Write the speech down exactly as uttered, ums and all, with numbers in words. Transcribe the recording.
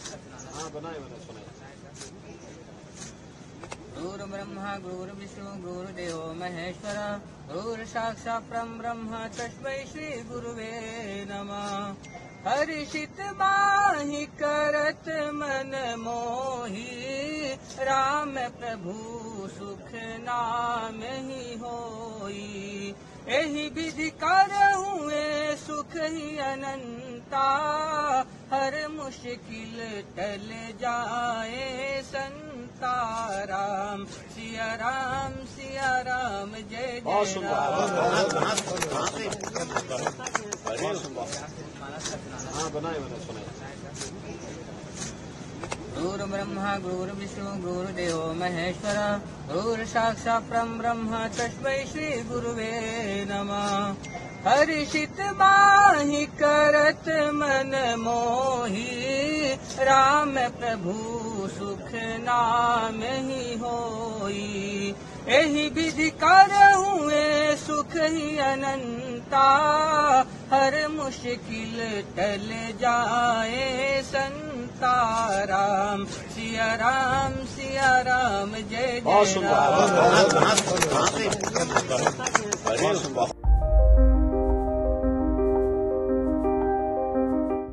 हाँ बनाए बनाए सुनाए। गुरु ब्रह्मा गुरु विष्णु गुरुदेव महेश्वर गुरु साक्षात् परं ब्रह्म तस्मै श्री गुरुवे नमः। हर्षित बाहि करत मन मोहि राम प्रभु सुख नाम ही होई। एहि विधि करहु ए सुख ही अनंता हर मुश्किल टल जाए संता। राम सिया राम सिया राम जय जय राम। हाँ बनाए बनाए सुनाए। गुरु ब्रह्मा गुरु विष्णु गुरुदेव महेश्वर गुरु साक्षात् परं ब्रह्म तस्मै श्री गुरुवे नमः। हर्षित बाहि करत मन मोहि राम प्रभु सुख नाम ही होई। एहि विधि करहु ए सुख ही अनंता हर मुश्किल टल जाए संता। राम सिया राम सिया राम जय जय राम।